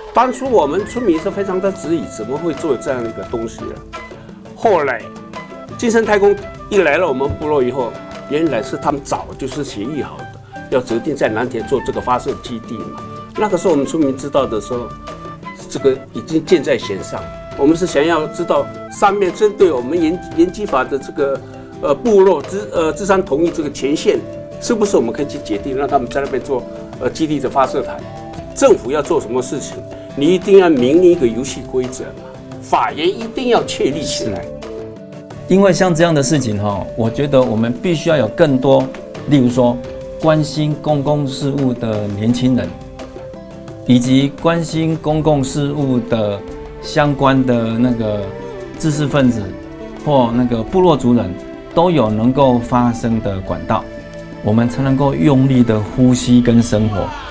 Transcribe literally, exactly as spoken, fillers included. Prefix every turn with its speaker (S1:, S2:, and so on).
S1: 当初我们村民是非常的质疑，怎么会做这样的一个东西呢？后来金生太公一来了我们部落以后，原来是他们早就是协议好的，要决定在南田做这个发射基地嘛。那个时候我们村民知道的时候，这个已经箭在弦上。我们是想要知道上面针对我们原原基法的这个呃部落之呃智商同意这个前线，是不是我们可以去决定让他们在那边做呃基地的发射台？政府要做什么事情，你一定要明一个游戏规则嘛，法源一定要确立起来。
S2: 因为像这样的事情哈，我觉得我们必须要有更多，例如说关心公共事务的年轻人，以及关心公共事务的相关的那个知识分子或那个部落族人，都有能够发声的管道，我们才能够用力的呼吸跟生活。